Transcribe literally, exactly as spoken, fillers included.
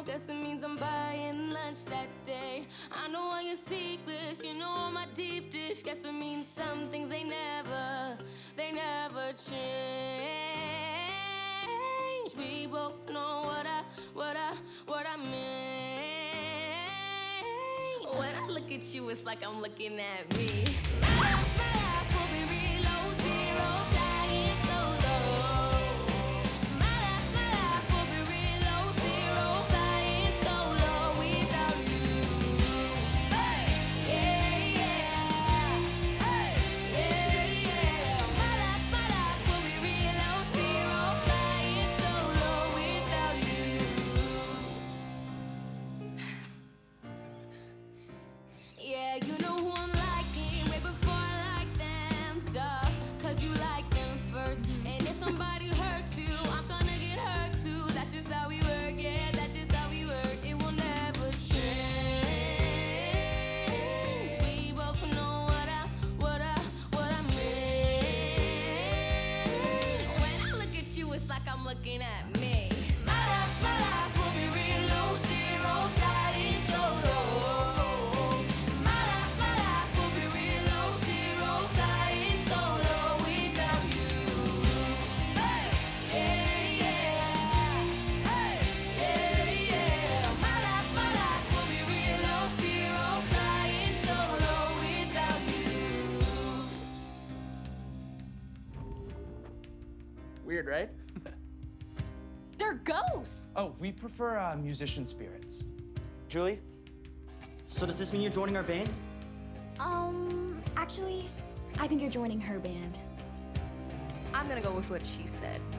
guess it means I'm buying lunch that day. I know all your secrets, you know all my deep dish. Guess it means some things they never, they never change. We both know what I, what I, what I mean. When I look at you, it's like I'm looking at me. My life, my life will be real low, zero, flying solo. My life, my life will be real low, zero, flying solo without you. Hey, yeah, yeah. Hey, yeah, yeah. My life, my life will be real low, zero, flying solo without you. Yeah, you know who I'm liking way before I like them, duh, cause you like them first. And if somebody hurts you, I'm gonna get hurt too. That's just how we work, yeah, that's just how we work. It will never change. We both know what I, what I, what I mean. When I look at you, it's like I'm looking at me. My life, my life will be real low, zero, flying solo. My life, my life will be real low, zero, flying solo without you. Hey, yeah, yeah. Hey, yeah, yeah. My life, my life will be real low, zero, flying solo without you. Weird, right? They're ghosts! Oh, we prefer uh, musician spirits. Julie, so does this mean you're joining our band? Um, actually, I think you're joining her band. I'm gonna go with what she said.